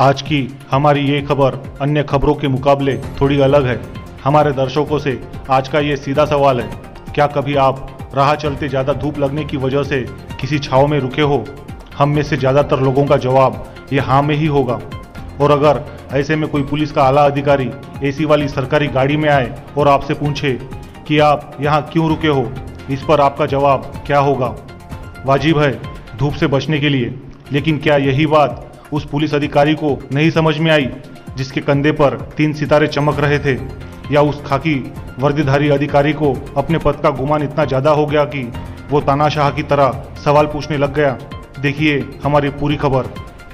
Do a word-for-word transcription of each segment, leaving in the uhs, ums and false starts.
आज की हमारी ये खबर अन्य खबरों के मुकाबले थोड़ी अलग है। हमारे दर्शकों से आज का ये सीधा सवाल है, क्या कभी आप राह चलते ज़्यादा धूप लगने की वजह से किसी छाँव में रुके हो? हम में से ज़्यादातर लोगों का जवाब ये हाँ में ही होगा। और अगर ऐसे में कोई पुलिस का आला अधिकारी एसी वाली सरकारी गाड़ी में आए और आपसे पूछे कि आप यहाँ क्यों रुके हो, इस पर आपका जवाब क्या होगा? वाजिब है धूप से बचने के लिए, लेकिन क्या यही बात उस पुलिस अधिकारी को नहीं समझ में आई जिसके कंधे पर तीन सितारे चमक रहे थे? या उस खाकी वर्दीधारी अधिकारी को अपने पद का गुमान इतना ज़्यादा हो गया कि वो तानाशाह की तरह सवाल पूछने लग गया? देखिए हमारी पूरी खबर।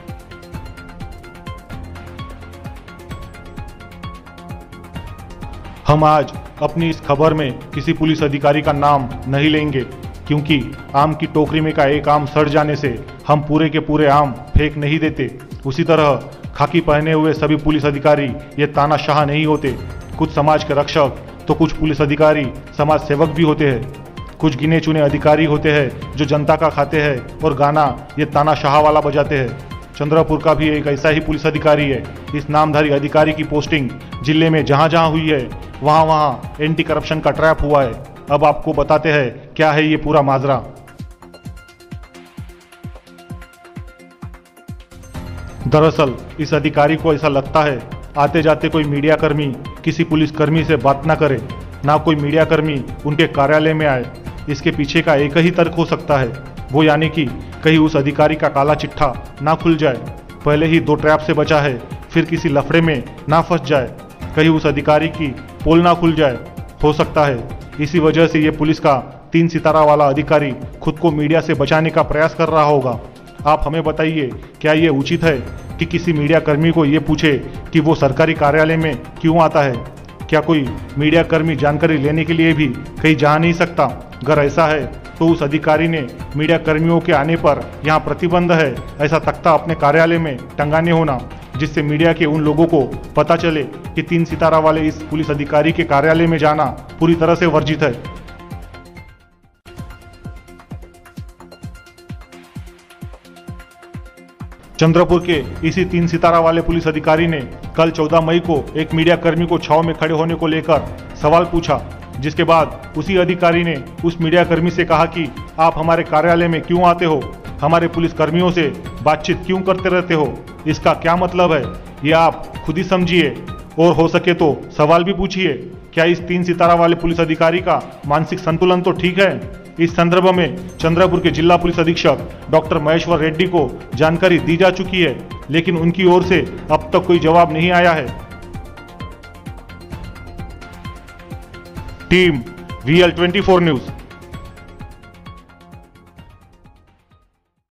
हम आज अपनी इस खबर में किसी पुलिस अधिकारी का नाम नहीं लेंगे, क्योंकि आम की टोकरी में का एक आम सड़ जाने से हम पूरे के पूरे आम फेंक नहीं देते। उसी तरह खाकी पहने हुए सभी पुलिस अधिकारी ये तानाशाह नहीं होते। कुछ समाज के रक्षक तो कुछ पुलिस अधिकारी समाज सेवक भी होते हैं। कुछ गिने चुने अधिकारी होते हैं जो जनता का खाते हैं और गाना ये तानाशाह वाला बजाते हैं। चंद्रपुर का भी एक ऐसा ही पुलिस अधिकारी है। इस नामधारी अधिकारी की पोस्टिंग जिले में जहाँ जहाँ हुई है वहाँ वहाँ एंटी करप्शन का ट्रैप हुआ है। अब आपको बताते हैं क्या है ये पूरा माजरा। दरअसल इस अधिकारी को ऐसा लगता है आते जाते कोई मीडिया कर्मी किसी पुलिस कर्मी से बात ना करे, ना कोई मीडिया कर्मी उनके कार्यालय में आए। इसके पीछे का एक ही तर्क हो सकता है, वो यानी कि कहीं उस अधिकारी का काला चिट्ठा ना खुल जाए। पहले ही दो ट्रैप से बचा है, फिर किसी लफड़े में ना फंस जाए, कहीं उस अधिकारी की पोल ना खुल जाए। हो सकता है इसी वजह से ये पुलिस का तीन सितारा वाला अधिकारी खुद को मीडिया से बचाने का प्रयास कर रहा होगा। आप हमें बताइए, क्या ये उचित है कि किसी मीडिया कर्मी को ये पूछे कि वो सरकारी कार्यालय में क्यों आता है? क्या कोई मीडिया कर्मी जानकारी लेने के लिए भी कहीं जा नहीं सकता? अगर ऐसा है तो उस अधिकारी ने मीडिया कर्मियों के आने पर यहाँ प्रतिबंध है ऐसा तख्ता अपने कार्यालय में टंगाने होना, जिससे मीडिया के उन लोगों को पता चले कि तीन सितारा वाले इस पुलिस अधिकारी के कार्यालय में जाना पूरी तरह से वर्जित है। चंद्रपुर के इसी तीन सितारा वाले पुलिस अधिकारी ने कल चौदह मई को एक मीडिया कर्मी को छाव में खड़े होने को लेकर सवाल पूछा, जिसके बाद उसी अधिकारी ने उस मीडिया कर्मी से कहा कि आप हमारे कार्यालय में क्यों आते हो, हमारे पुलिस कर्मियों से बातचीत क्यों करते रहते हो, इसका क्या मतलब है ये आप खुद ही समझिए और हो सके तो सवाल भी पूछिए। क्या इस तीन सितारा वाले पुलिस अधिकारी का मानसिक संतुलन तो ठीक है? इस संदर्भ में चंद्रपुर के जिला पुलिस अधीक्षक डॉक्टर महेश्वर रेड्डी को जानकारी दी जा चुकी है, लेकिन उनकी ओर से अब तक कोई जवाब नहीं आया है। Team V L twenty four news.